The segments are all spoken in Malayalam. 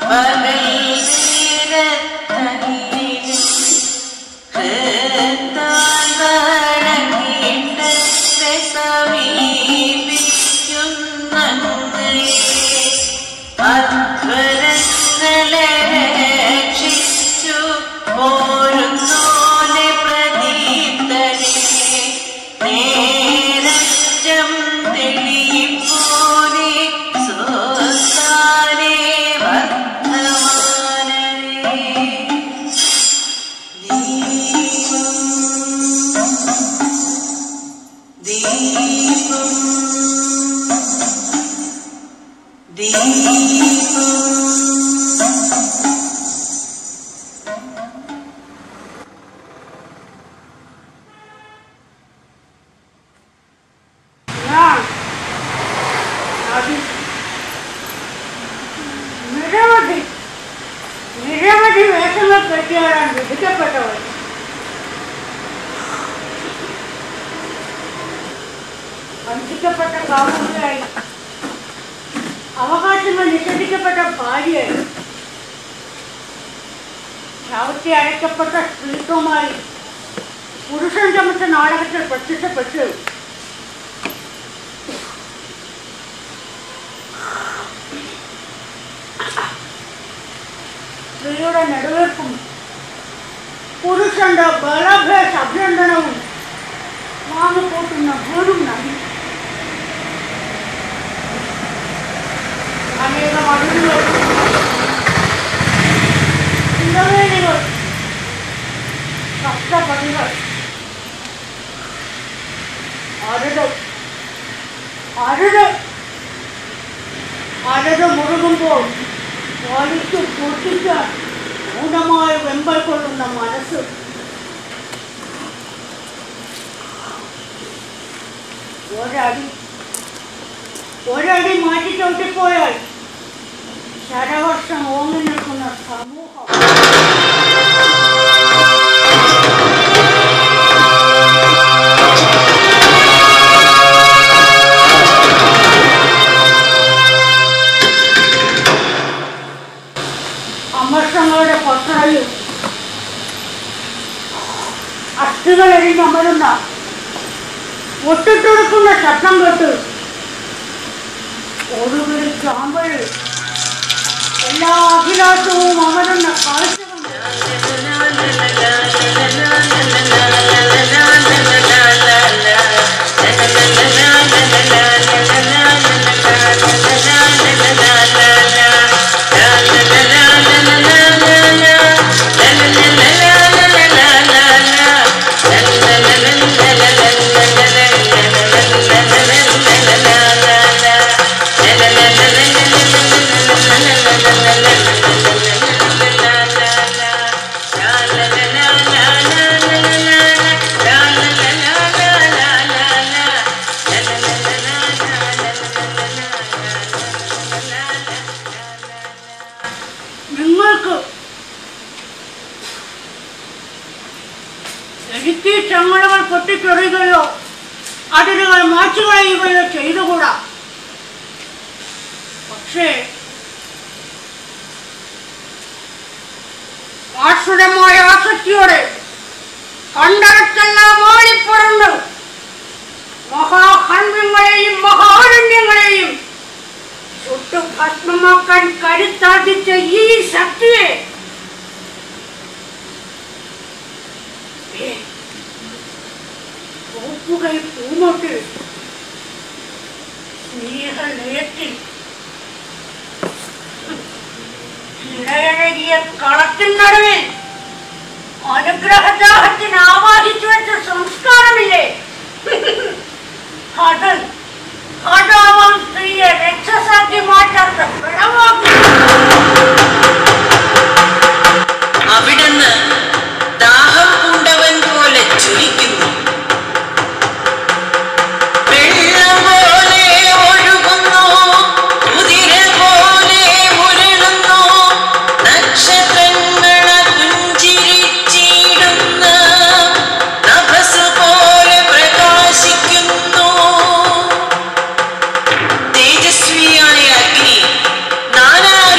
നാനാ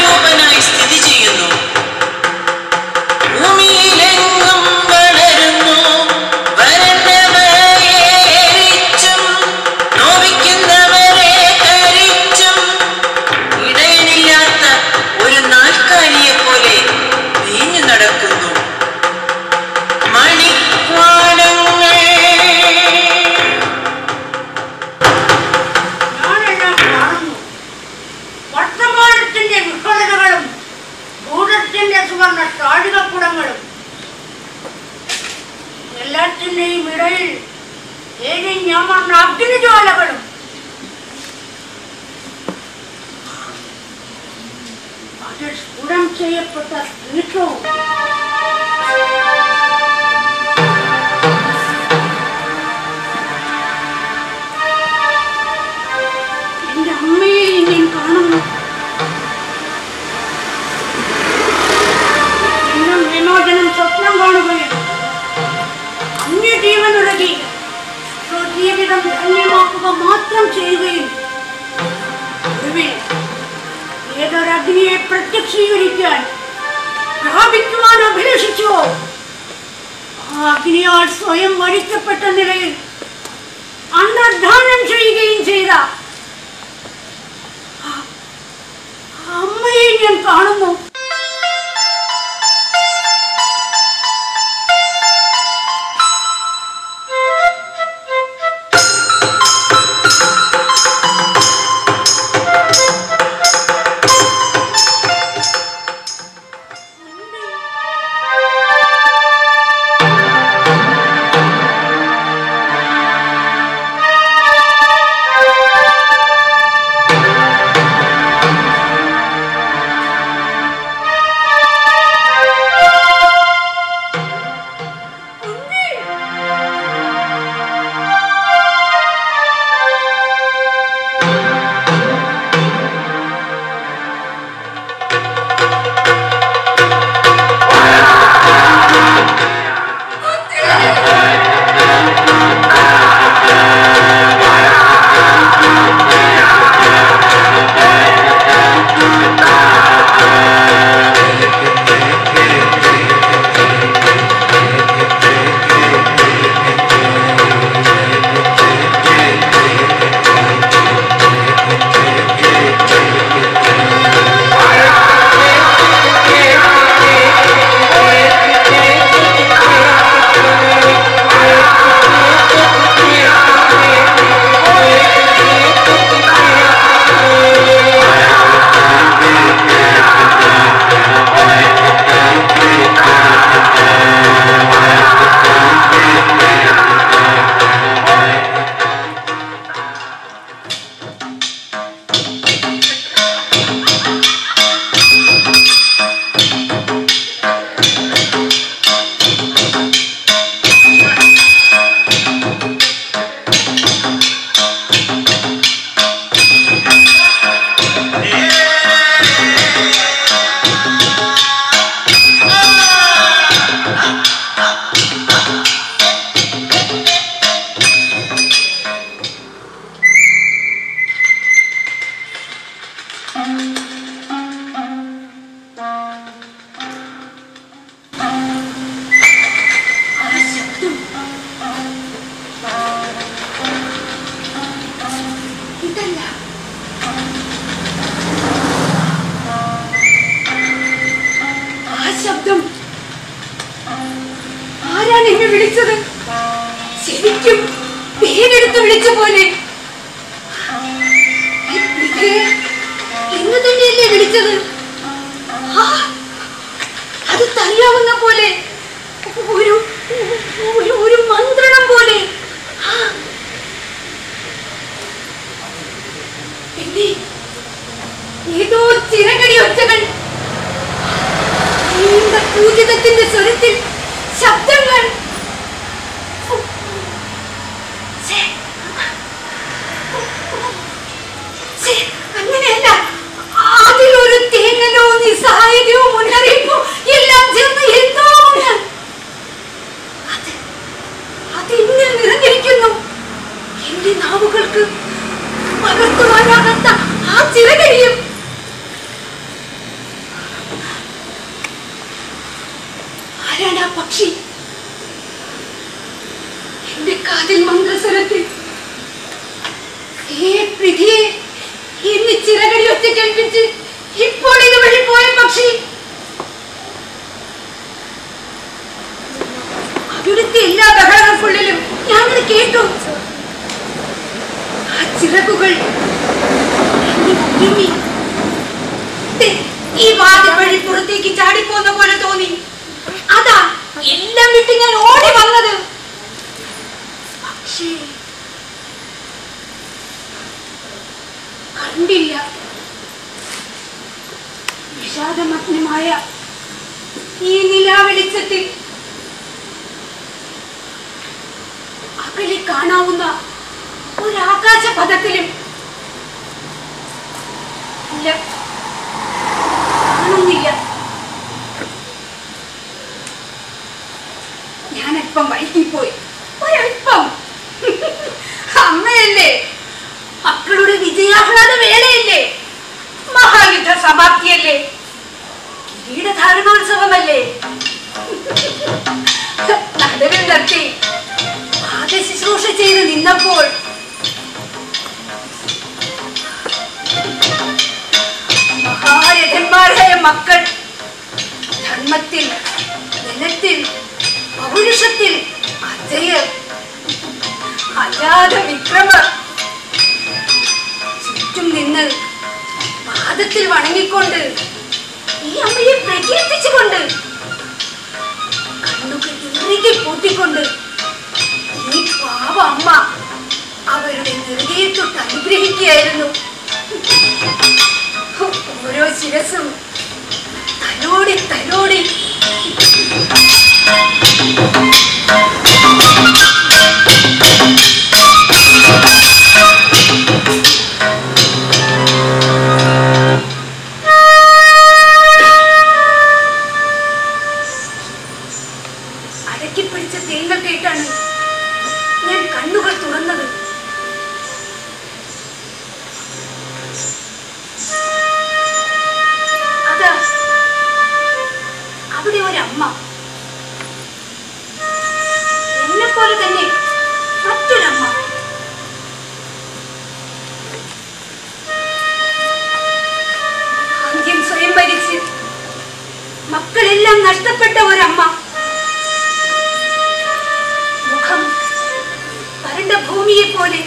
ഇരുവരുടെയും ഇടയിൽ എരിഞ്ഞമർന്ന അഗ്നിജ്വാലകളും അതിൽ സ്ഫുടം ചെയ്യപ്പെട്ട തീർത്ഥവും എന്റെ അമ്മയെ ഞാൻ കാണുന്നു. ഇന്നും വിമോചനം സ്വപ്നം കാണുകയും അന്യജീവനുള്ളതി ജീവിതം ധന്യമാക്കുക മാത്രം ചെയ്യുകയും ഏതൊരഗ്നിയെ പ്രത്യക്ഷീകരിക്കാൻ പ്രാപിക്കുവാൻ അഭിലഷിച്ചുവോ ആ അഗ്നിയാൽ സ്വയം വരിക്കപ്പെട്ട നിലയിൽ അന്തർധാനം ചെയ്യുകയും ചെയ്ത അമ്മയെ ഞാൻ കാണുന്നു. പക്ഷേ കണ്ടില്ല. വിഷാദമഗ്നമായ ഈ നിലാവെളിച്ചത്തിൽ അകലെ കാണാവുന്ന ഒരാകാശപഥത്തിലും ഇല്ല, കാണുന്നില്ല. ഞാനല്പം വൈകിപ്പോയി, ഒരൽപ്പം. അമ്മയല്ലേ, മക്കളുടെ വിജയാഹ്ലാദ വേളയല്ലേ, മഹായുദ്ധ സമാപ്തിയല്ലേ, കിരീടധാരണോത്സവമല്ലേ. നടുവിൽ നിർത്തി പാദശുശ്രൂഷ ചെയ്ത് നിന്നപ്പോൾ മഹാരഥന്മാരായ മക്കൾ ധർമ്മത്തിൽ, ജനത്തിൽ, പൗരുഷത്തിൽ അജയർ, അജാത വിക്രമർ ചുറ്റും നിന്ന് പാദത്തിൽ വണങ്ങിക്കൊണ്ട് ഈ അമ്മയെ പ്രകീർത്തിച്ചുകൊണ്ട് കണ്ണുകൾ ഇറുകി പൂട്ടിക്കൊണ്ട് ഈ പാവ അമ്മ അവരുടെ നെറുകയിൽ തൊട്ട് അനുഗ്രഹിക്കുകയായിരുന്നു. ഓരോ ശിരസും തലോടി തലോടി അടക്കിപ്പിടിച്ച തേങ്ങ കേട്ടാണ് ഞാൻ കണ്ണുകൾ തുറന്നത്. അതാ അവിടെ ഒരമ്മ, എന്നെ പോലെ തന്നെ മറ്റൊരമ്മ. ആദ്യം സ്വയം ഭരിച്ച് മക്കളെല്ലാം നഷ്ടപ്പെട്ട ഒരമ്മ. മുഖം വരണ്ട ഭൂമിയെ പോലെ,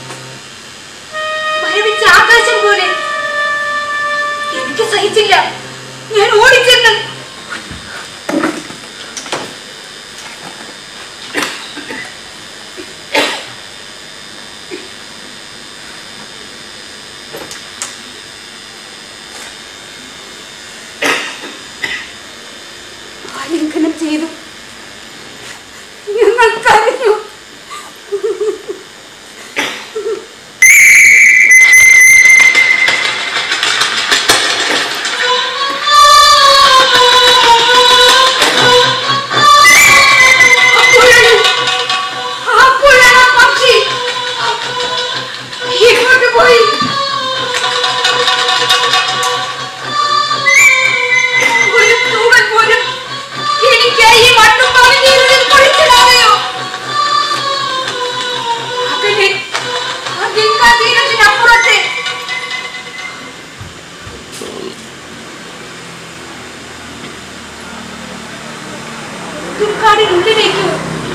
മരവിച്ച ആകാശം പോലെ. എനിക്ക് സഹിച്ചില്ല, ഞാൻ ഓടിച്ചെന്ന് ആലിംഗനം ചെയ്തു. ഞങ്ങൾ കരഞ്ഞു. ഉള്ളിലേക്കോ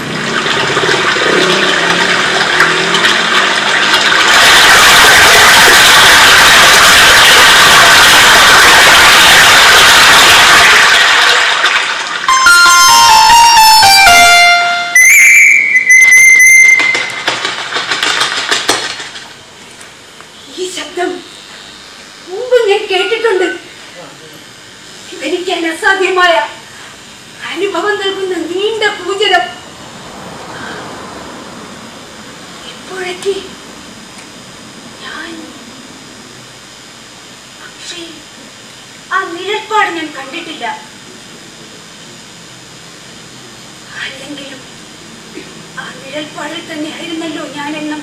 ഈ ശബ്ദം മുമ്പ് ഞാൻ കേട്ടിട്ടുണ്ട്. വിവരിക്കാൻ അസാധ്യമായ അനുഭവം നൽകുന്ന നീണ്ട പൂജനം. എപ്പോഴൊക്കെ ഞാൻ പക്ഷേ ആ നിഴൽപ്പാട് ഞാൻ കണ്ടിട്ടില്ല. അല്ലെങ്കിലും ആ നിഴൽപ്പാടിൽ തന്നെ ആയിരുന്നല്ലോ ഞാനെന്നും.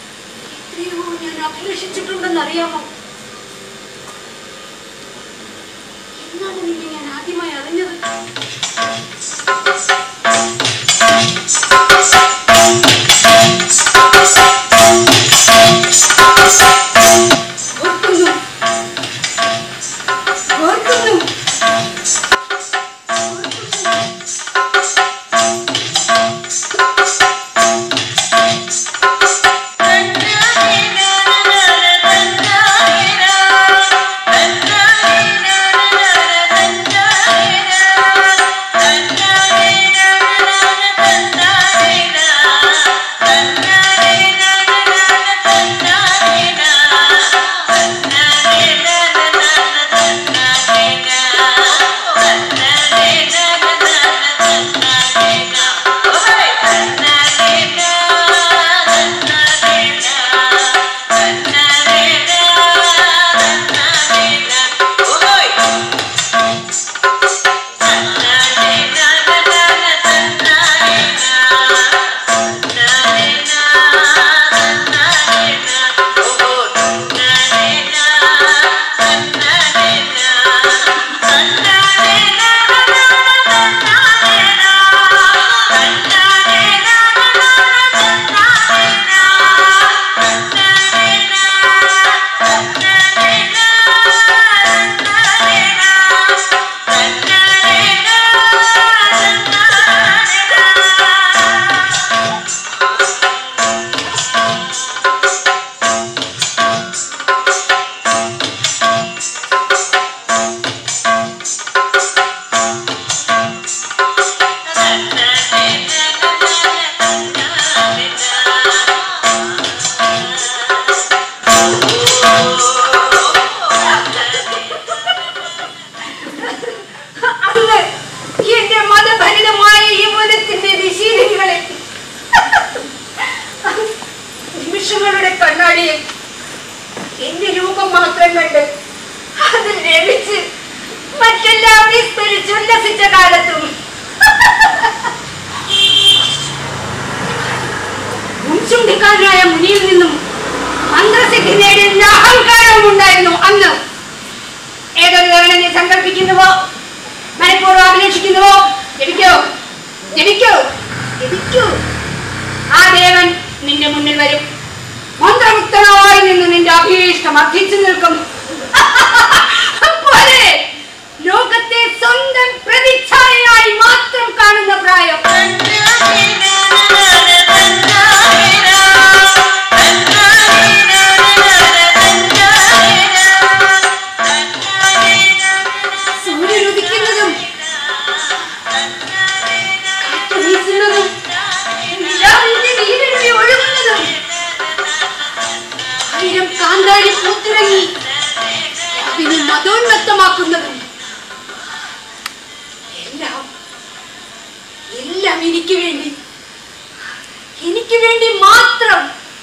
അഭിലഷിച്ചിട്ടുണ്ടെന്നറിയാമോ? ഇന്നാണ് നിന്നെ ഞാൻ ആദ്യമായി അറിഞ്ഞത്. എന്റെ രൂപം മാത്രം കണ്ട് അതിൽ രമിച്ച് മറ്റെല്ലാം വിസ്മരിച്ചുല്ലസിച്ച കാലത്തും മുൻചുണ്ടിക്കാരനായ മുനിയിൽ നിന്നും മന്ത്രസിദ്ധി നേടിയ അഹങ്കാരവും ഉണ്ടായിരുന്നു അന്ന്. ഏതൊരു ധരണനെ സങ്കല്പിക്കുന്നുവോ മനഃപൂർവ്വം അഭിലഷിക്കുന്നുവോ ജപിക്കോ ജപിക്കോ ജപിക്കോ ആ ദേവൻ നിന്റെ മുന്നിൽ വരും. മന്ത്രമുക്തനായി നിന്ന് നിന്റെ അഭീഷ്ടം അർഹിച്ചു നിൽക്കും. പോലെ ലോകത്തെ സ്വന്തം പ്രതിച്ഛായയായി മാത്രം കാണുന്ന പ്രായം. സൂര്യൻ ഉദിക്കുന്നതും കാറ്റ് വീശുന്നതും ഒഴുകുന്നതും ആയിരം കാന്താരി പൂത്തിറങ്ങി അതിനെ മതോന്മത്തമാക്കുന്നതും എല്ലാം എനിക്ക് വേണ്ടി മാത്രം.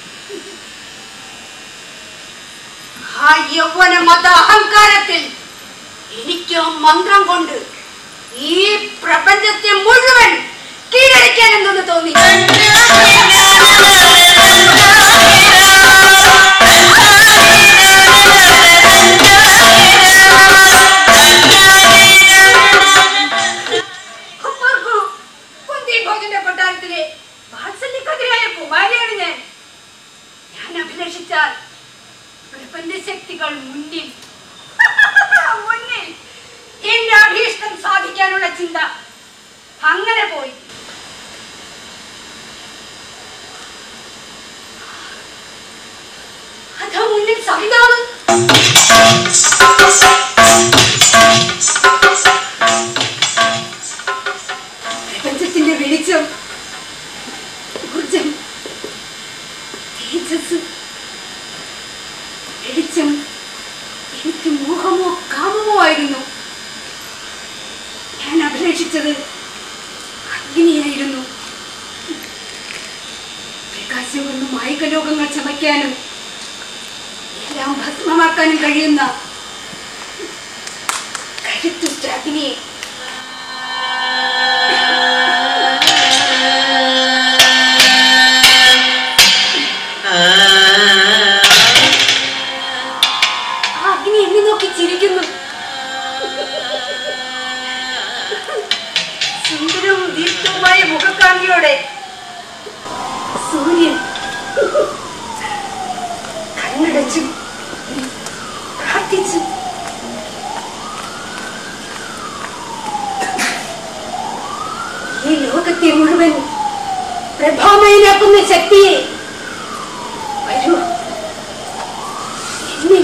ആ യൗവന മത അഹങ്കാരത്തിൽ എനിക്ക് ആ മന്ത്രം കൊണ്ട് ഈ പ്രപഞ്ചത്തെ മുഴുവൻ കീഴടക്കാൻ എന്തെന്ന് തോന്നി. കൊട്ടാരത്തിലെ വാത്സല്യക്കതിരായ കുമാരിയാണ് ഞാൻ അഭിലഷിച്ചാൽ പ്രപഞ്ച ശക്തികൾ മുന്നിൽ എന്റെ അഭീഷ്ടം സാധിക്കാനുള്ള ചിന്ത അങ്ങനെ പോയി. അതാ മുന്നിൽ സവിതാവ്. പ്രപഞ്ചത്തിന്റെ വെളിച്ചം, ഊർജം, തേജസ്, വെളിച്ചം എനിക്ക് മോഹമോ കാമമോ ആയിരുന്നു. ഞാൻ അഭിലഷിച്ചത് അഗ്നിയായിരുന്നു. പ്രകാശം കൊണ്ട് മായിക ലോകങ്ങൾ ചമയ്ക്കാനും എല്ലാം ഭസ്മമാക്കാനും കഴിയുന്ന കരുത്തുറ്റ അഗ്നിയെ അഗ്നി എന്നെ നോക്കി ചിരിക്കുന്നു. കണ്ണടച്ചു പ്രാർത്ഥിച്ചു. ഈ ലോകത്തെ മുഴുവൻ പ്രഭാമയനാക്കുന്ന ശക്തിയെ വരൂ എന്നെ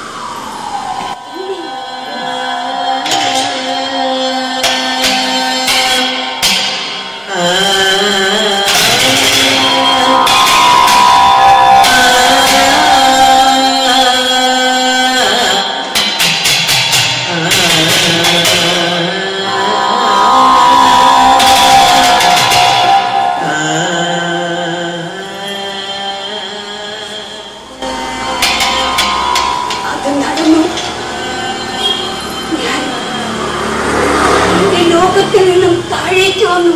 ലോകത്തിൽ നിന്നും താഴേക്ക് വന്നു.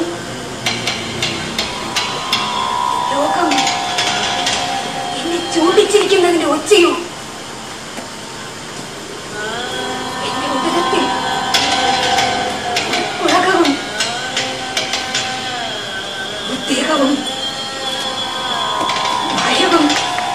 ലോകം എന്നെ ചൂണ്ടിച്ചിരിക്കുന്നതിന്റെ ഒച്ചയോ എന്റെ ഉദരത്തിൽ പുളകവും ഉദ്വേഗവും ഭയവും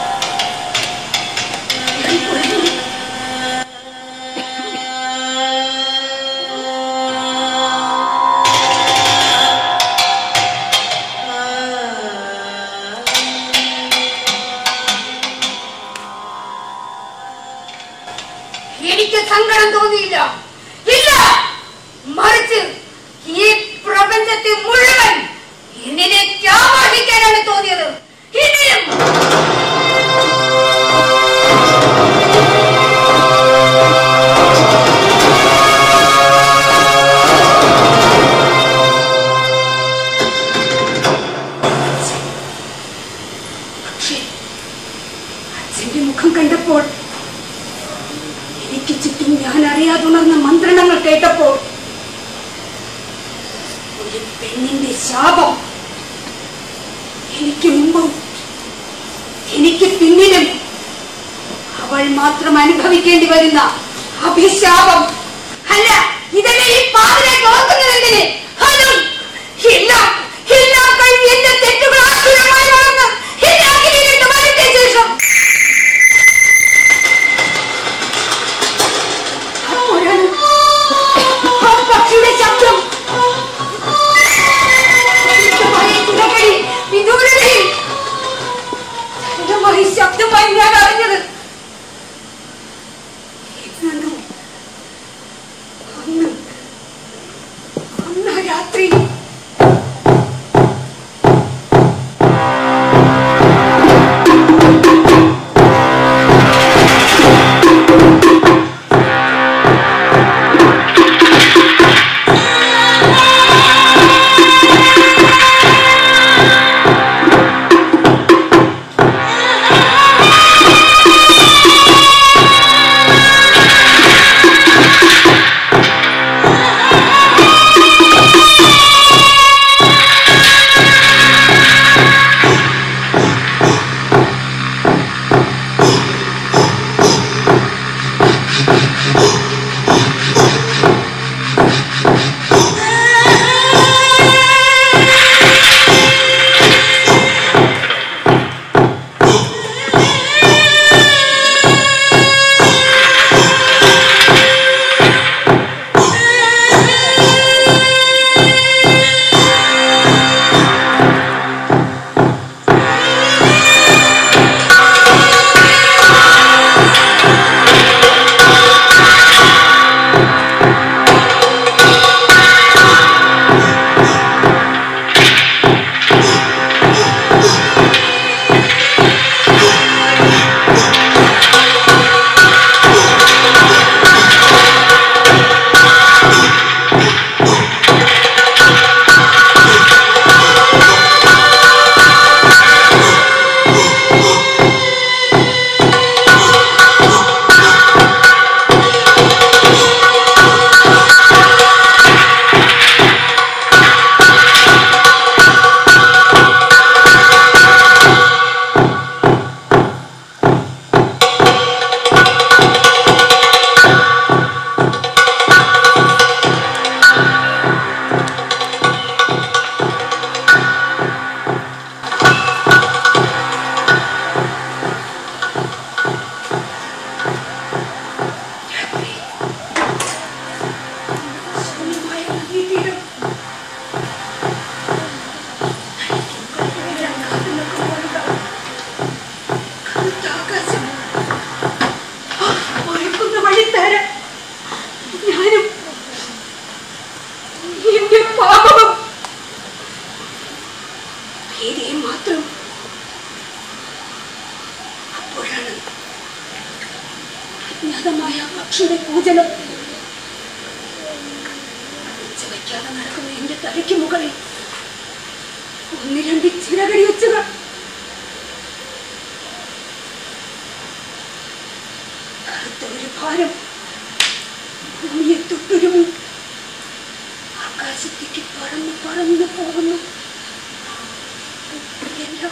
എനിക്ക് സങ്കടം തോന്നിയില്ല. ഇല്ല, മറിച്ച് ഈ പ്രപഞ്ചത്തെ മുഴുവൻ എന്നിലേക്ക് ആവാഹിക്കാനാണ് തോന്നിയത്. ഇനിയും പക്ഷേ അച്ഛന്റെ മുഖം കണ്ടപ്പോൾ, എനിക്ക് ചുറ്റും ഞാൻ അറിയാതുണർന്ന മന്ത്രണങ്ങൾ കേട്ടപ്പോൾ, ഒരു പെണ്ണിന്റെ ശാപം എനിക്ക് മുമ്പും എനിക്ക് പിന്നിലും അവൾ മാത്രം അനുഭവിക്കേണ്ടി വരുന്ന അഭിശാപം. അല്ല, ഇതന്നെ ഈ പാതിലേക്ക് ഓർക്കുന്നതെന്തിന്? അതും എല്ലാം കഴിഞ്ഞ് എന്റെ തെറ്റുകൾ ആസുരമായി വളർന്ന് എല്ലാത്തിലേക്ക് മരിച്ച ശേഷം പക്ഷിയുടെ ശബ്ദം ശബ്ദമായി ഞാൻ അറിഞ്ഞത്. അന്ന് രാത്രി അജ്ഞാതമായ പക്ഷിയുടെ പൂജനം. വയ്ക്കാതെ നടക്കുന്ന എന്റെ തലയ്ക്ക് മുകളിൽ ഒന്ന് രണ്ട് ചിറകടി വെച്ചവർ. കറുത്ത ഒരു ഭാരം ഭൂമിയെ തൊട്ടുരുമി ആകാശത്തേക്ക് പറന്ന് പറന്ന് പോകുന്നു. എല്ലാം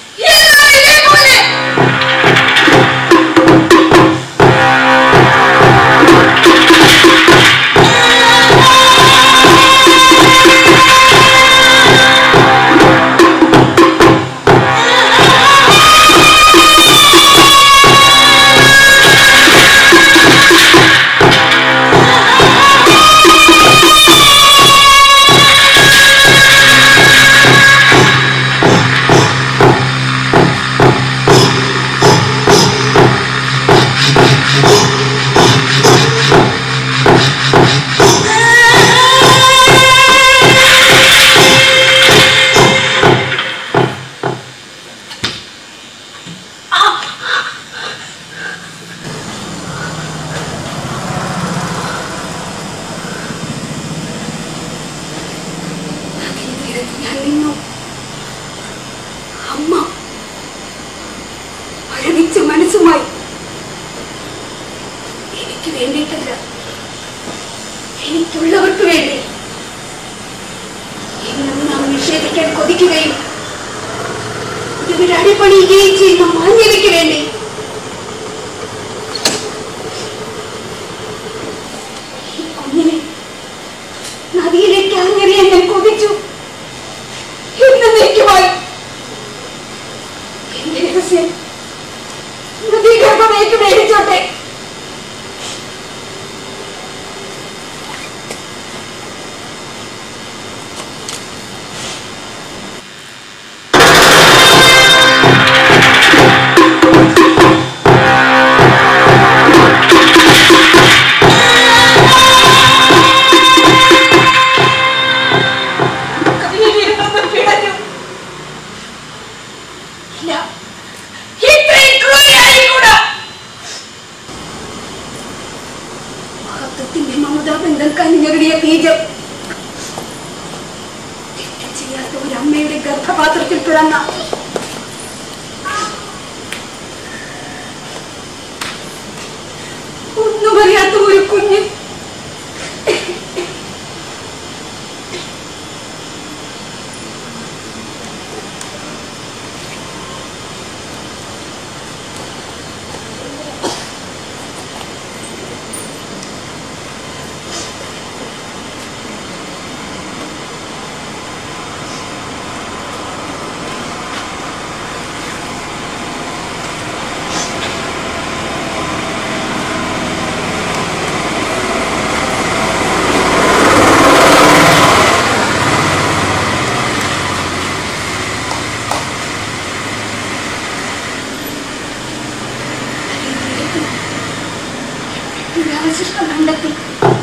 മനസ്സുമായി എനിക്ക് വേണ്ടിയിട്ടല്ല, എനിക്കുള്ളവർക്ക് വേണ്ടി എന്നും നാം നിഷേധിക്കാൻ കൊതിക്കുകയും ഇവർ അടിപണിയുകയും ചെയ്യുന്ന മാന്യതയ്ക്ക് വേണ്ടി ഈ കുഞ്ഞിനെ നദിയിലേക്ക് അങ്ങനെയാൻ ഞാൻ കൊതിച്ചു. എന്നേക്കുമായി എന്റെ രഹസ്യം നദീഗർഭമേക്ക് മേടിച്ചോട്ടെ. ചെയ്യാത്ത ഒരു അമ്മയുടെ ഗർഭപാത്രത്തിൽ പിറന്ന ഒന്നും അറിയാത്ത ഒരു കുഞ്ഞ് അവശിഷ്ടം കണ്ടെത്തി.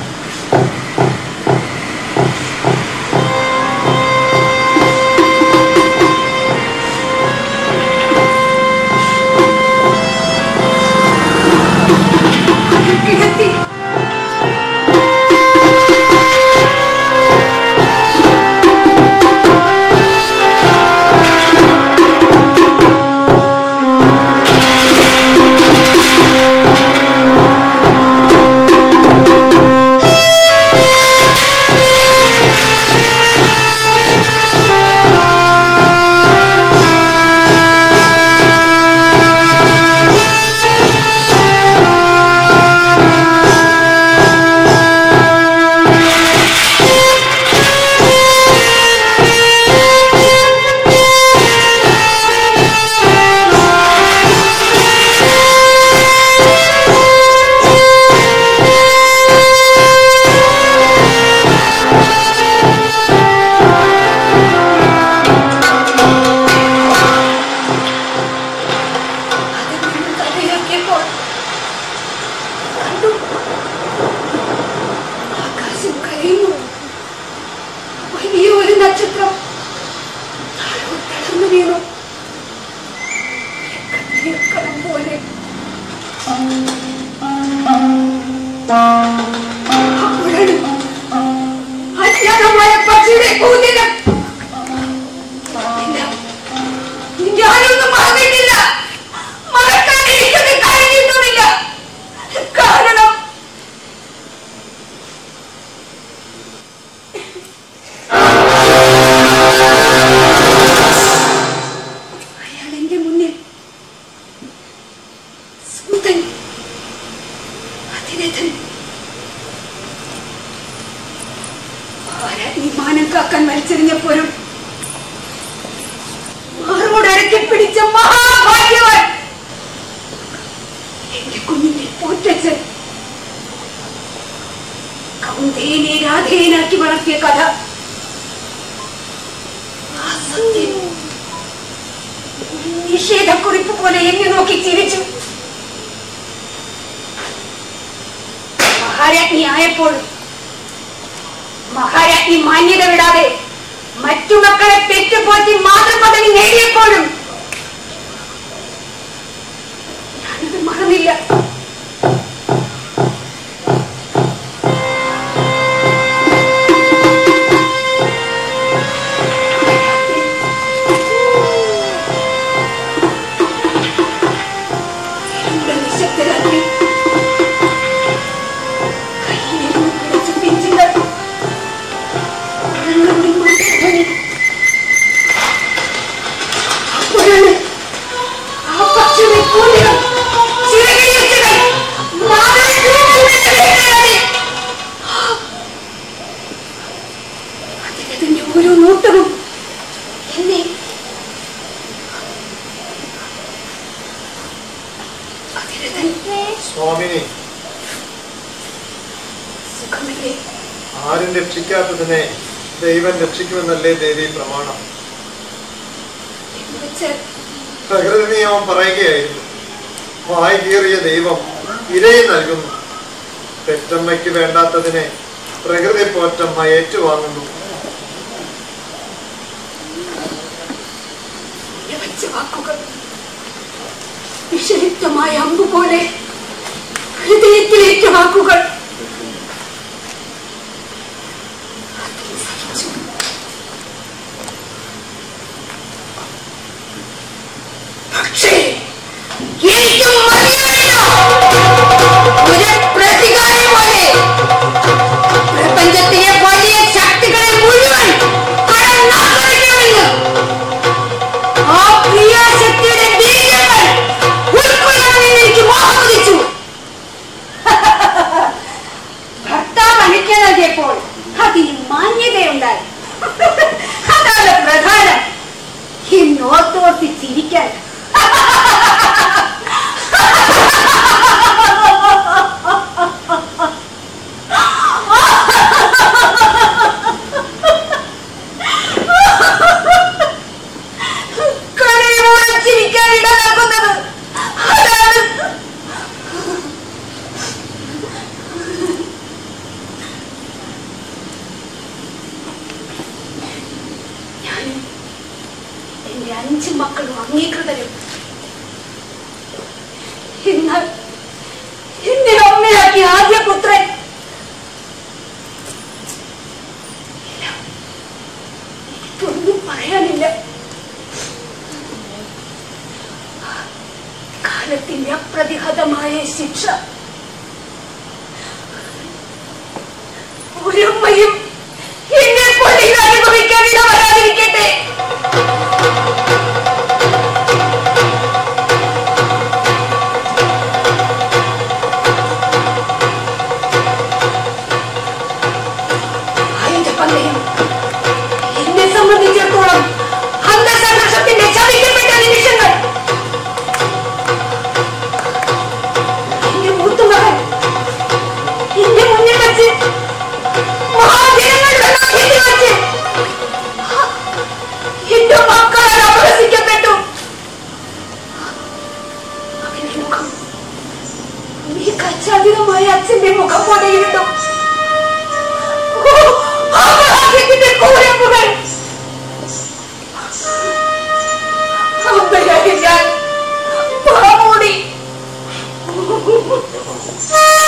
കിടത്തി നക്ഷത്രം തളർന്നു വീണു. പോലെ അജ്ഞാനമായ പക്ഷിയുടെ കൂതിരം ഞാനൊന്നും മറന്നിട്ടില്ല, മറക്കാൻ എനിക്കത് കഴിഞ്ഞിട്ടുമില്ല. കാരണം അയാൾ എന്റെ മുന്നിൽ സുന്ദൻ അതിരഥൻ വിമാനം കാക്കാൻ മത്സരിഞ്ഞപ്പോഴും മാറോടരക്കി പിടിച്ച മഹാഭാഗ്യവാൻ എന്റെ കുഞ്ഞിനെ പോറ്റച്ചൻ കൗന്ദേനെ രാധേയനാക്കി വളർത്തിയ കഥ ആ സത്യം നിഷേധക്കുറിപ്പ് പോലെ എന്നെ നോക്കി ചിരിച്ചു. മഹാരാജ്ഞി ആയപ്പോഴും മഹാരാജ്ഞി മാന്യത വിടാതെ മറ്റു മക്കളെ പെറ്റുപോറ്റി മാതൃപദവി നേടിയപ്പോഴും ഞാനത് മറന്നില്ല. നിശബ്ദരാത്രി ഓരോ നോട്ടവും എന്നെ സ്വാമിനി, സുഖമില്ലേ? ആരും രക്ഷിക്കാത്തതിനെ ദൈവം രക്ഷിക്കുമെന്നല്ലേ ദേവി പ്രമാണം? പ്രകൃതി നിയമം പറയുകയായിരുന്നു, വായ് കീറിയ ദൈവം ഇരയെ നൽകുന്നു. പെറ്റമ്മയ്ക്ക് വേണ്ടാത്തതിനെ പ്രകൃതി പോറ്റമ്മ ഏറ്റുവാങ്ങുന്നു. വിഷലിപ്തമായ അമ്പു പോലെ ഹൃദയത്തിലേറ്റ വാക്കുകൾ. പക്ഷേ എനിക്കും ഒരു പ്രതികാരമാണ്. പ്രപഞ്ചത്തിലെ വലിയ ശക്തികളെ മുഴുവൻ കടന്നാക്രമിക്കണമെന്ന് ആ ക്രിയാശക്തിയുടെ ബീജങ്ങൾ ഉൾക്കൊള്ളണമെന്ന് എനിക്ക് മോഹമോദിച്ചു. ഭർത്താവ് അനുജ്ഞ നൽകിയപ്പോൾ അതിന് മാന്യതയുണ്ടായി. അതാണ് പ്രധാനം. ഇന്നോർത്തോർത്ത് ചിരിക്കാൻ ചിരിക്കാൻ ഇടയാക്കുന്നത് അതാണ്. ഞാനും എന്റെ 5 മക്കളും അംഗീകൃതരും. എന്നാൽ എന്നെ അമ്മയാക്കി ആദ്യ പുത്രൻ എനിക്കൊന്നും പറയാനില്ല. കാലത്തിന്റെ അപ്രതിഹതമായ ശിക്ഷ ഒരമ്മയും എന്നെ പോലെ ഇത് അനുഭവിക്കാൻ ഇട വരാതിരിക്കട്ടെ. എന്നെ സംബന്ധിച്ചിടത്തോളം അന്തസംഘർഷത്തിന്റെ ചതിക്കപ്പെട്ട നിമിഷങ്ങൾ. എന്റെ മൂത്തുമകൻ എന്റെ മുന്നിൽ വെച്ച് മഹാജനങ്ങളുടെ മധ്യത്തിൽ വെച്ച് എന്റെ മക്കളാൽ അപഹസിക്കപ്പെട്ടു. അവന്റെ മുഖം മികച്ചധികമായ അച്ഛന്റെ മുഖം പോലെ ഇരുന്നു. ആകാശത്തിന്റെ കൂരമ്പുകൾ അമ്മയായി ഞാൻ പാമൂടി.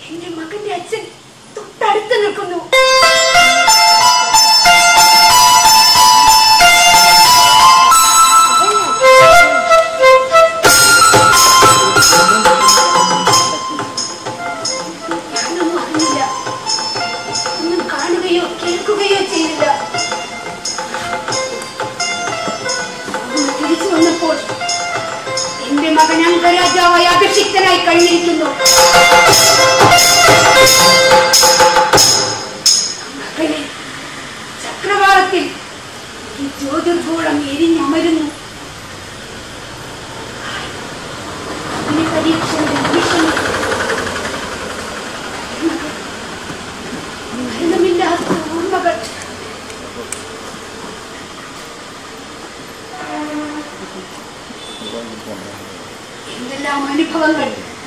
എന്റെ മകന്റെ അച്ഛൻ തൊട്ടടുത്ത് നിൽക്കുന്നു. ഞാനൊന്നും അറിഞ്ഞില്ല, ഒന്നും കാണുകയോ കേൾക്കുകയോ ചെയ്തില്ല. തിരിച്ചു വന്നപ്പോൾ എന്റെ മകൻ അംഗരാജാവായി അഭിഷിക്തനായി കഴിഞ്ഞിരിക്കുന്നു. മകനെ ചക്രവാളത്തിൽ ഈ ജ്യോതിർഗോളം എരിഞ്ഞമരുന്നു. അതിന് പരീക്ഷയുടെ ഭീഷണി. മരണമില്ലാത്ത ഓർമ്മകൾ. എന്തെല്ലാം അനുഭവങ്ങൾ.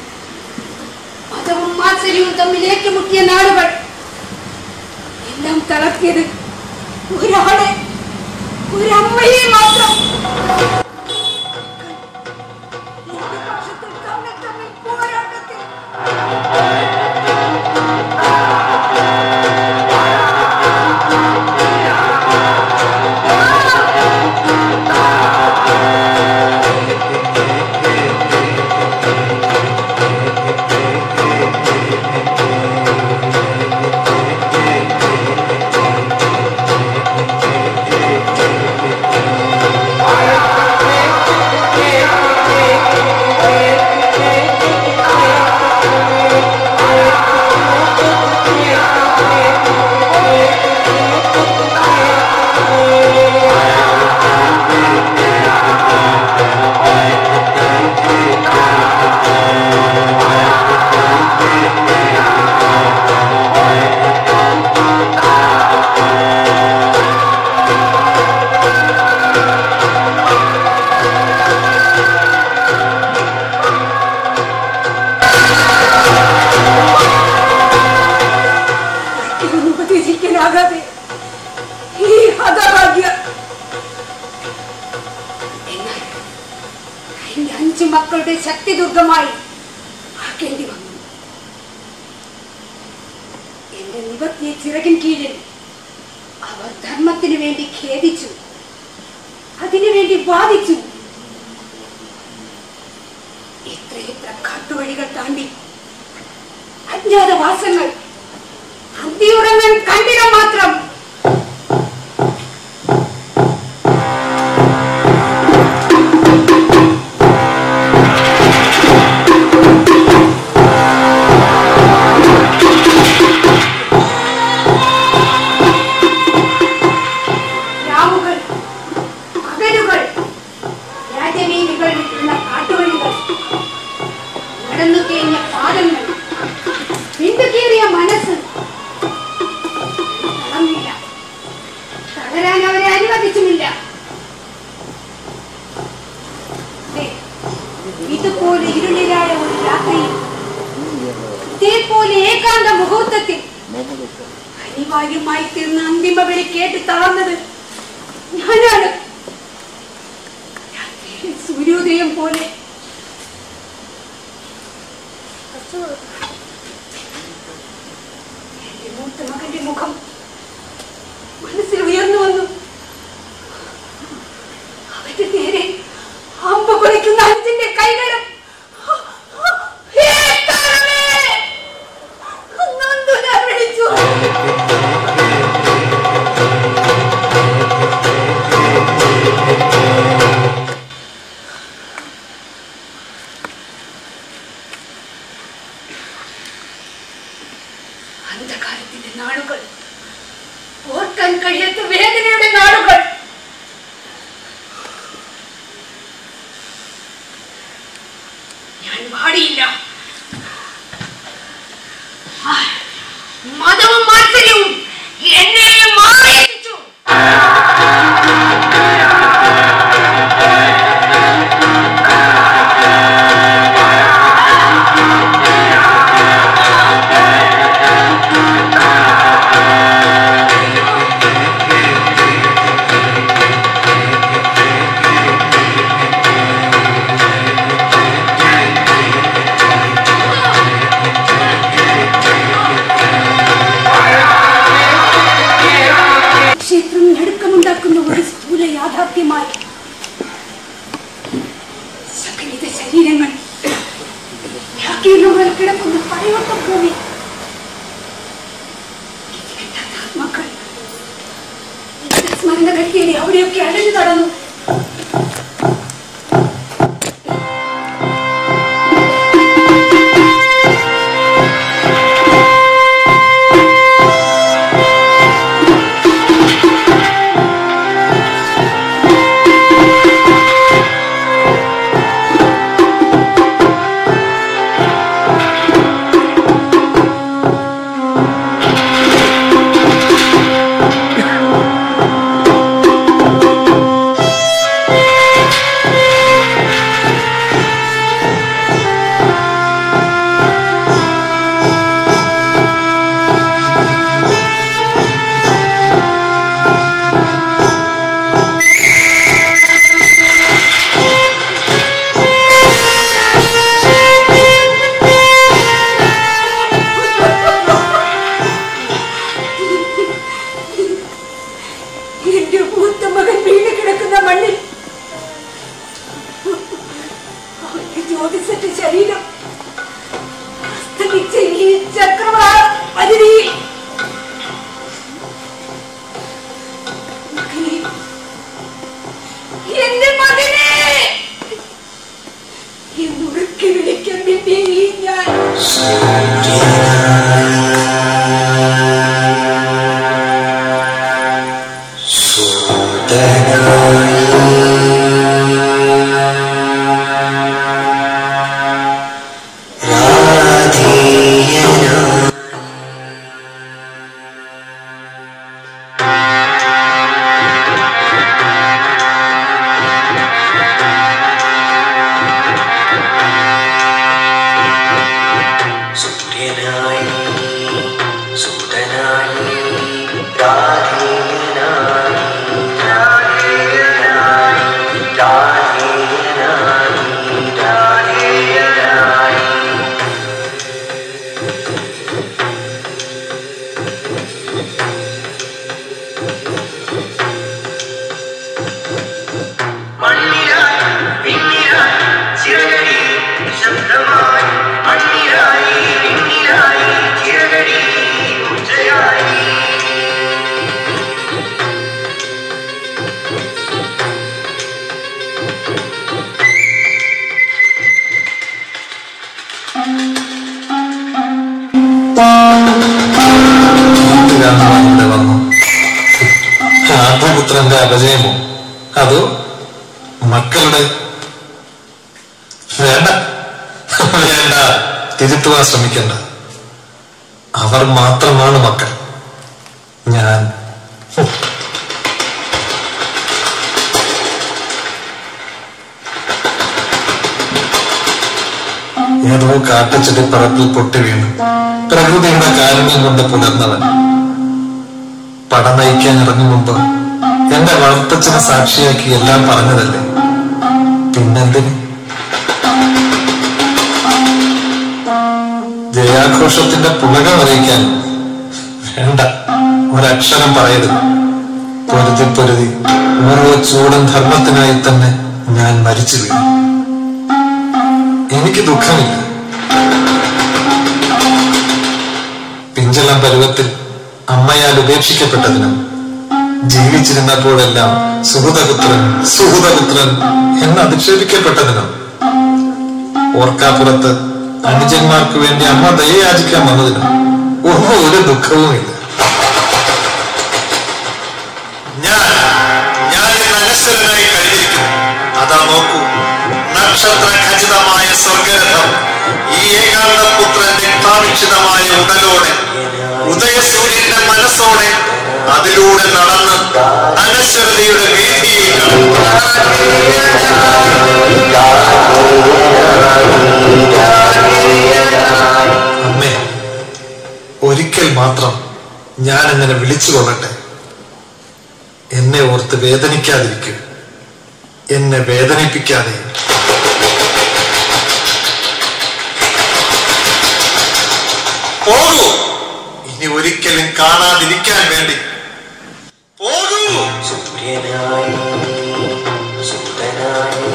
മതവും മാത്സര്യവും തമ്മിൽ ഏറ്റുമുട്ടിയ നാളുകൾ. എല്ലാം തളർത്തിയത് ഒരാളെ, ഒരമ്മയെ മാത്രം. പോരാട്ടത്തിൽ ഉപദേശിക്കാനാകാതെ ഈ ഹതഭാഗ്യ. എന്നാൽ എന്റെ 5 മക്കളുടെ ശക്തി ദുർഗമായി ആക്കേണ്ടി വന്നു. എന്റെ നിവർത്തിയ ചിറകിൻ കീഴിൽ അവർ ധർമ്മത്തിനു വേണ്ടി ഖേദിച്ചു, അതിനുവേണ്ടി വാദിച്ചു. എത്രയെത്ര കാട്ടുവഴികൾ താണ്ടി, അജ്ഞാതവാസങ്ങൾ, അന്തിയുറങ്ങൻ കണ്ടിടം മാത്രം. രാവുകൾ, പകലുകൾ, രാജവീതികൾ വിട്ടുള്ള കാട്ടുവഴികൾ, നടന്നു കഴിഞ്ഞ പാദങ്ങൾ, വിണ്ടുകീറിയ മനസ്സ്. തളരാൻ അവരെ അനുവദിച്ചുമില്ല. ഇതുപോലെ ഇരുളിലായ ഒരു രാത്രിയിൽ, ഇതേപോലെ ഏകാന്ത മുഹൂർത്തത്തിൽ അനിവാര്യമായി തീർന്ന അന്തിമ വരെ കേട്ട് തളർന്നത് ഞാനാണ്. സൂര്യോദയം പോലെ എന്റെ മൂത്ത മകന്റെ മുഖം മനസ്സിൽ ഉയർന്നു വന്നു. അവന്റെ നേരെ അമ്പ കുളിക്കുന്ന അച്ഛന്റെ കൈകളും വിളിച്ചു. അന്ധകാരത്തിന്റെ നാളുകൾ, ഓർക്കാൻ കഴിയാത്ത വേദനയുടെ നാളുകൾ. ഞാൻ പാടിയില്ല. മതവും മാത്സര്യവും എന്നെയും മാറിയിച്ചു. പോയിരുന്ന കച്ചേരി അവിടെയൊക്കെ അടഞ്ഞു നടന്നു. ആത്മപുത്രന്റെ അപജയമോ അതോ മക്കളുടെ? വേണ്ട വേണ്ട, തിരുത്തുവാൻ ശ്രമിക്കണ്ട. അവർ മാത്രമാണ് മക്കൾ. ഞാൻ ഏതോ കാട്ടച്ചെടി പറപ്പിൽ പൊട്ടി വീണു പ്രകൃതിയുടെ കാരുണ്യം കൊണ്ട് പുലർന്നവൻ. പട നയിക്കാൻ ഇറങ്ങും മുമ്പ് എന്റെ വളർത്തച്ഛനെ സാക്ഷിയാക്കി എല്ലാം പറഞ്ഞതല്ലേ, പിന്നെന്തിന്? ജയാഘോഷത്തിന്റെ പുളകം അറിയിക്കാൻ വേണ്ട, ഒരക്ഷരം പറയരുത്. പൊരുതി പൊരുതി ഓരോ ചൂടൻ ധർമ്മത്തിനായി തന്നെ ഞാൻ മരിച്ചു വീണു. എനിക്ക് ദുഃഖമില്ല. പിഞ്ചളം പരുവത്തിൽ അമ്മയാൽ ഉപേക്ഷിക്കപ്പെട്ടതിനും ജീവിച്ചിരുന്നപ്പോഴെല്ലാം സുഹൃതപുത്രൻ സുഹൃതപുത്രൻ എന്ന് അധിക്ഷേപിക്കപ്പെട്ടതിനും ഓർക്കാപ്പുറത്ത് അനുജന്മാർക്ക് വേണ്ടി അമ്മ ദയയാചിക്കാൻ വന്നതിനും ഒന്നും ഒരു ദുഃഖവുമില്ല. ഞാൻ അനശ്വരനായി കഴിഞ്ഞിരിക്കുന്നു. അതാ നോക്കൂ, നക്ഷത്ര ഖചിതമായ സ്വർഗരഥം ഈ ഏകാന്തപുത്രൻ രക്താഭിക്ഷിതമായ ഉടലോടെ ഉദയസൂര്യന്റെ മനസ്സോടെ അതിലൂടെ നടന്ന് അനശ്വരതയുടെ വീതിയിൽ അമ്മേ, ഒരിക്കൽ മാത്രം ഞാൻ അങ്ങനെ വിളിച്ചു കൊള്ളട്ടെ. എന്നെ ഓർത്ത് വേദനിക്കാതിരിക്കും, എന്നെ വേദനിപ്പിക്കാതെ. പോകൂ, ഇനി ഒരിക്കലും കാണാതിരിക്കാൻ വേണ്ടി പോകൂ. സൂര്യനായി സുതനായി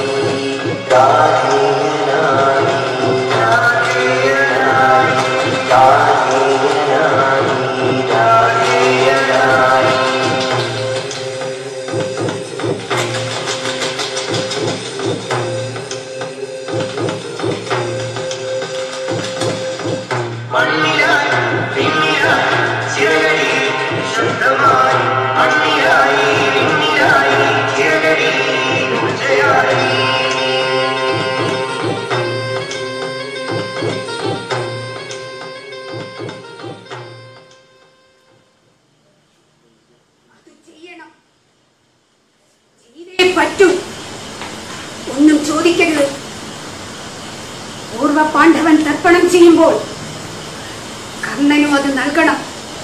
അർപ്പണം ചെയ്യുമ്പോൾ കർണനും അത് നൽകണം.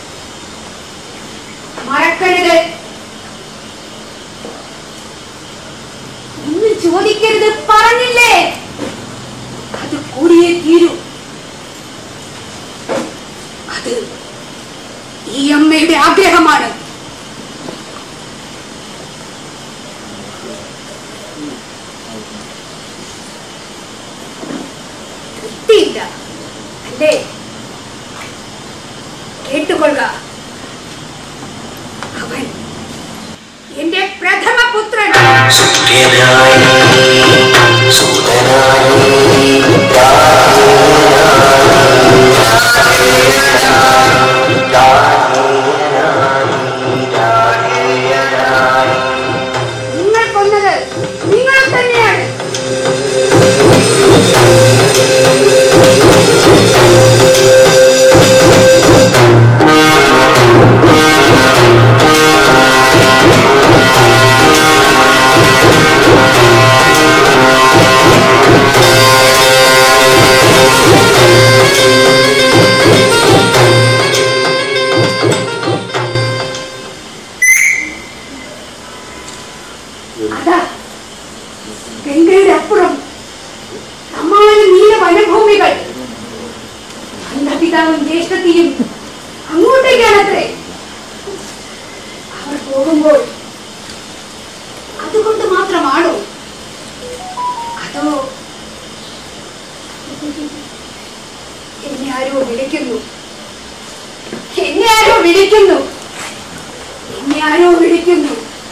മറക്കരുത്. ഒന്നും ചോദിക്കരുത്, പറഞ്ഞില്ലേ? അത് കൂടിയേ തീരൂ. അത് ഈ അമ്മയുടെ ആഗ്രഹമാണ്. തൃപ്തിയില്ല അല്ലേ? കേട്ടുകൊള്ളുക. അവൻ എന്റെ പ്രഥമ പുത്രൻ. നിങ്ങൾ കൊന്നത് നിങ്ങൾ തന്നെയാണ്. അതാ ഗംഗയുടെ അപ്പുറം സമാന നീല വനഭൂമികൾ. പിതാവും ജ്യേഷ്ഠത്തിയും അങ്ങോട്ടേക്കാണത്രേ. അവർ പോകുമ്പോൾ അതുകൊണ്ട് മാത്രമാണോ? അതോ എന്നെ ആരോ വിളിക്കുന്നു, എന്നെ ആരോ വിളിക്കുന്നു, എന്നെ ആരോ വിളിക്കുന്നു.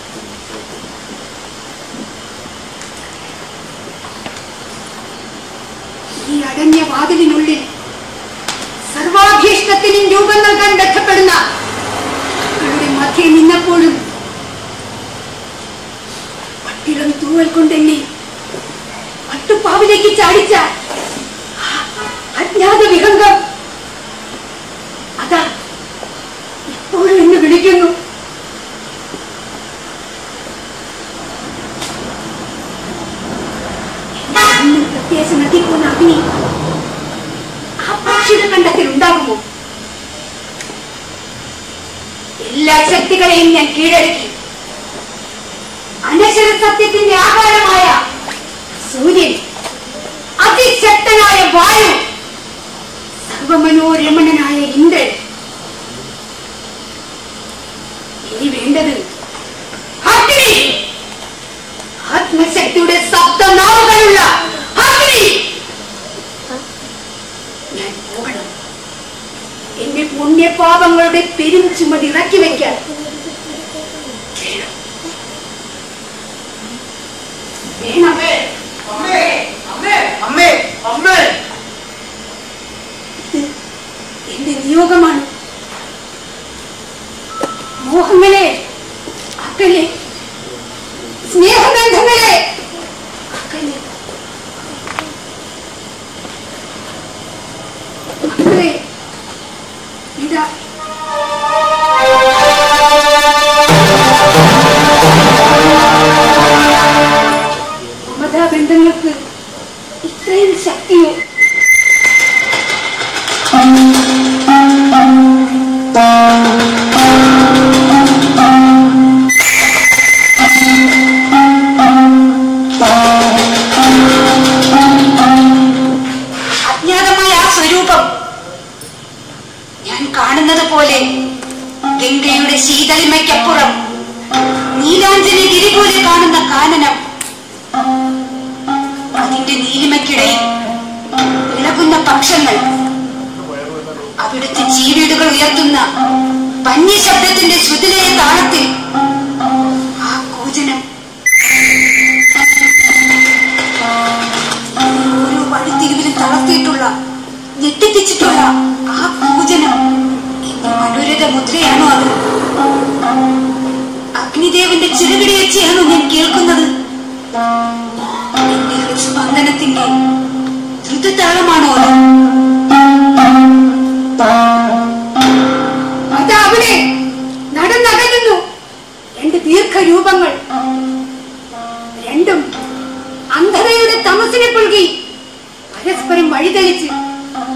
ഈ അടഞ്ഞ വാതിലിനുള്ളിൽ സർവാഭീഷ്ടത്തിനും രൂപം നൽകാൻ ബന്ധപ്പെടുന്ന മക്കളുടെ മധ്യേ നിന്നപ്പോഴും പട്ടിളം തൂവൽ കൊണ്ടെന്നെ പട്ടുപ്പാവിലേക്ക് ചാടിച്ച അജ്ഞാത വിഹംഗം അതാ ഇപ്പോഴും എന്നെ വിളിക്കുന്നു. പ്രത്യേകം എത്തിപ്പോന്ന അഗ്നി ആ പക്ഷിത കണ്ടത്തിൽ ഉണ്ടാകുമോ? എല്ലാ ശക്തികളെയും ഞാൻ കീഴടക്കി. അനശ്വര സത്യത്തിന്റെ ആകാരമായ സൂര്യൻ, അതിശക്തനായ വായു, സർവമനോരമണനായ ഇന്ദ്രൻ. ഇനി വേണ്ടത് അഗ്നി, ആത്മശക്തിയുടെ സപ്തനാവുകളുള്ള അഗ്നി. ഞാൻ പോകണം. എന്റെ പുണ്യപാപങ്ങളുടെ പെരും ചുമതി ഇറക്കി വയ്ക്കാൻ. എന്റെ നിയോഗമാണ്. മോഹങ്ങളെ അക്കലെ, സ്നേഹബന്ധങ്ങളെ അക്കലെ, മക്കളെ ഇതാ മമതാബന്ധങ്ങൾക്ക് ഇത്രയും ശക്തിയോ? അജ്ഞാതമായ ആ സ്വരൂപം ഞാൻ കാണുന്നത് പോലെ ഗംഗയുടെ ശീതളിമയ്ക്കപ്പുറം നീലാഞ്ജലി ഗിരി പോലെ കാണുന്ന കാനനം, അതിന്റെ നീലിമയ്ക്കിടയിൽ ഇളകുന്ന പക്ഷങ്ങൾ, അവിടുത്തെ ചീവീടുകൾ ഉയർത്തുന്ന പഞ്ഞിശബ്ദത്തിന്റെ ശ്രുതിലയ താളത്തിൽ ആ കൂജനം, ഓരോ വഴിത്തിരിവിലും തളർത്തിയിട്ടുള്ള ഞെട്ടിപ്പിച്ചിട്ടുള്ള ആ കൂജനം എന്റെ മനോരഥ മുദ്രയാണോ അത്? അഗ്നിദേവന്റെ ചിറകിടിയച്ചയാണോ ഞാൻ കേൾക്കുന്നത്? എന്റെ ഹൃസ്പന്ദനത്തിന്റെ ദ്രുതതാളമാണോ അത്? അതാ അവിടെ നടന്നകലുന്നു രണ്ട് ദീർഘരൂപങ്ങൾ. രണ്ടും അന്ധതയുടെ തമസിനെ പുൽകി പരസ്പരം വഴിതെളിച്ച്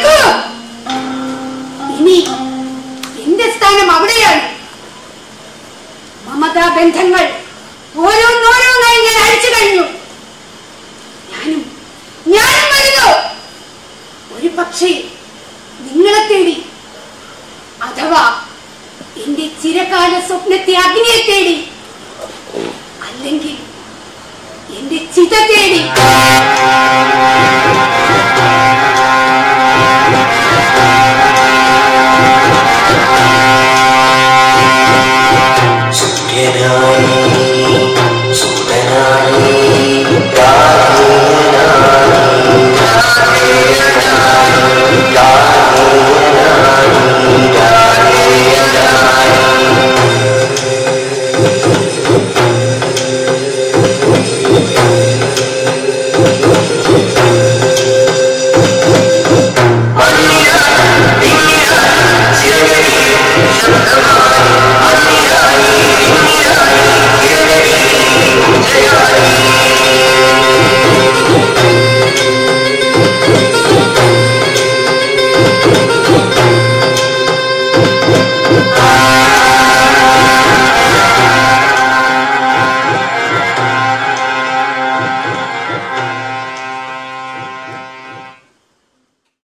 നിൽക്കൂ. ഇനി എന്റെ സ്ഥാനം അവിടെയാണ്. മമതാ ബന്ധങ്ങൾ ഓരോന്നോരോന്നായി ഞാൻ അഴിച്ചു കഴിഞ്ഞു. ഞാനും വരുന്നു. ഒരു പക്ഷേ നിങ്ങളെ തേടി, അഥവാ എന്റെ ചിരകാല സ്വപ്നത്തെ അഗ്നിയെ തേടി, അല്ലെങ്കിൽ എന്റെ ചിത തേടി.